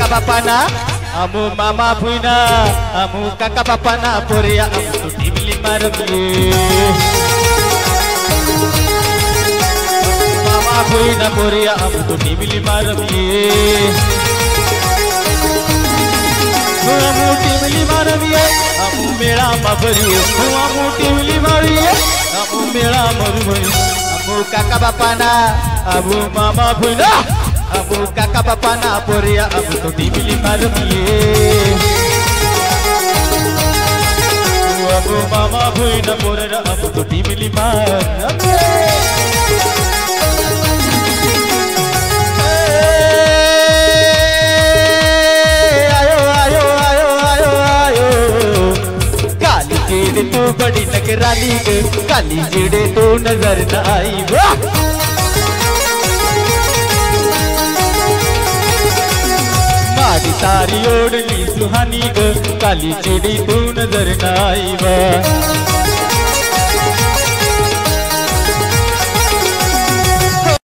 काका बापाना अमु मामा भुइना अमु काका बापाना पोरिया अमु टिमली मारबिए मामा भुइना पोरिया अमु टिमली मारबिए अमु टिमली मारबिए अमु मेला माभरिए अमु टिमली मारिए अमु मेला मरुभई अमु काका बापाना अमु मामा भुइना अमु काका बापाना पोरिया अमु तो टिमली मारबिए अमु मामा भुइना पोरिया अमु तो टिमली मारबिए आयो आयो आयो आयो आयो काली जेड़े तू बड़ी नगराली काली जेड़े तू नजर न आई मारी तारी ओढ़नी सुहानी काली चिड़ी तू नजर न आई।